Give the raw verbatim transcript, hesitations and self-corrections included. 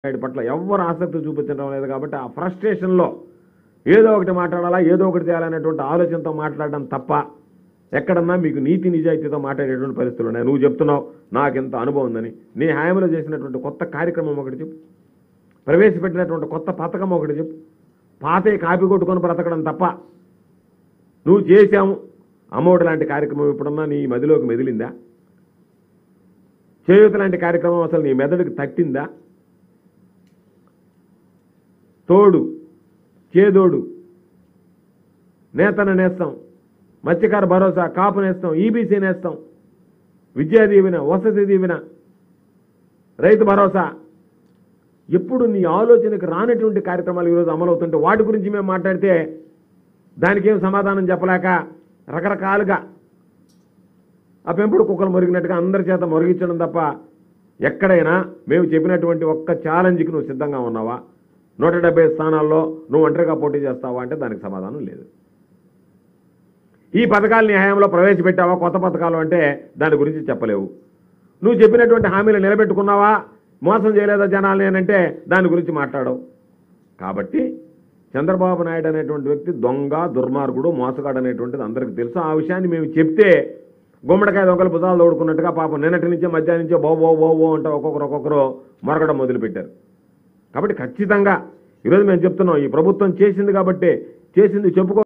నాయుడు పట్ల ఎవ్వరు ఆసక్తి చూపించడం లేదు కాబట్టి ఆ ఫ్రస్ట్రేషన్లో ఏదో ఒకటి మాట్లాడాలా ఏదో ఒకటి చేయాలనేటువంటి ఆలోచనతో మాట్లాడడం తప్ప ఎక్కడన్నా మీకు నీతి నిజాయితీతో మాట్లాడేటువంటి పరిస్థితులు ఉన్నాయి. నువ్వు చెప్తున్నావు నాకెంత అనుభవం ఉందని. నీ హామీలో చేసినటువంటి కొత్త కార్యక్రమం ఒకటి చెప్పు, ప్రవేశపెట్టినటువంటి కొత్త పథకం ఒకటి చెప్పు. పాతే కాపీ కొట్టుకొని బ్రతకడం తప్ప నువ్వు చేశాము అమ్మఒడి లాంటి కార్యక్రమం ఎప్పుడన్నా నీ మదిలోకి మెదిలిందా? చేయూత లాంటి కార్యక్రమం అసలు నీ మెదడుకి తట్టిందా? తోడు చేదోడు నేతన నేస్తాం, మత్స్యకార భరోసా, కాపు నేస్తాం, ఈబీసీ నేస్తాం, విద్యా దీవెన, వసతి దీవెన, రైతు భరోసా, ఎప్పుడు నీ ఆలోచనకు రానటువంటి కార్యక్రమాలు ఈరోజు అమలవుతుంటే వాటి గురించి మేము మాట్లాడితే దానికి ఏం సమాధానం చెప్పలేక రకరకాలుగా ఆ పెంపుడు కుక్కలు మొరిగినట్టుగా అందరి చేత మొరిగించడం తప్ప ఎక్కడైనా మేము చెప్పినటువంటి ఒక్క ఛాలెంజ్కి నువ్వు సిద్ధంగా ఉన్నావా? నూట డెబ్బై స్థానాల్లో నువ్వు ఒంటరిగా పోటీ చేస్తావా అంటే దానికి సమాధానం లేదు. ఈ పథకాలు నీ హయాంలో ప్రవేశపెట్టావా కొత్త పథకాలు అంటే దాని గురించి చెప్పలేవు. నువ్వు చెప్పినటువంటి హామీలు నిలబెట్టుకున్నావా, మోసం చేయలేదా జనాల్ని అంటే దాని గురించి మాట్లాడవు. కాబట్టి చంద్రబాబు నాయుడు అనేటువంటి వ్యక్తి దొంగ, దుర్మార్గుడు, మోసగాడు అనేటువంటిది అందరికీ తెలుసు. ఆ విషయాన్ని మేము చెప్తే గుమ్మడికాయ దొంగలు భుజాలు తోడుకున్నట్టుగా పాపం నిన్నటి నుంచే మధ్యాహ్నం నుంచే బో బో బో బో అంటే ఒక్కొక్కరు ఒక్కొక్కరు మొరగడం మొదలుపెట్టారు. కాబట్టి ఖచ్చితంగా ఈరోజు మేము చెప్తున్నాం, ఈ ప్రభుత్వం చేసింది కాబట్టి చేసింది చెప్పుకో